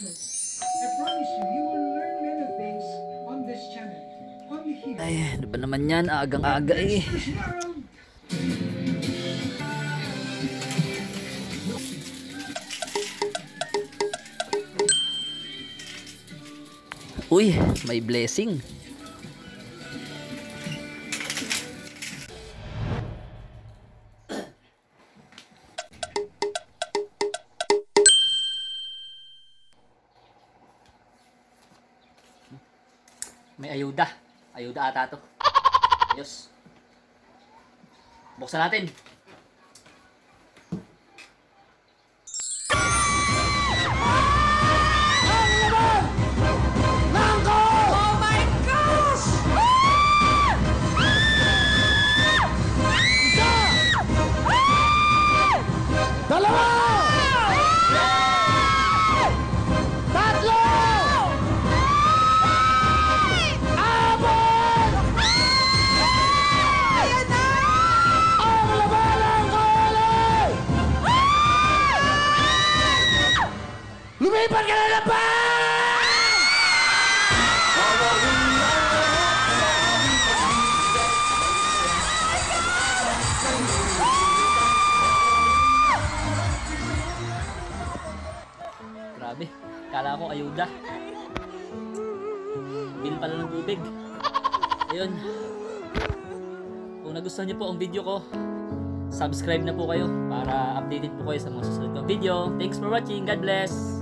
I promise you, you will learn many things on this channel. Only here. Ay, ano ba naman yan? Agang-aga eh. Uy, may blessing. May ayuda. Ayuda ata to. Ayos. Buksan natin. Lumipat ka na na ba? Grabe. Kala ko ayuda. Bil pala ng tubig. Ayun. Kung nagustuhan niyo po ang video ko, subscribe na po kayo para updated po kayo sa mga susunod kong video. Thanks for watching. God bless!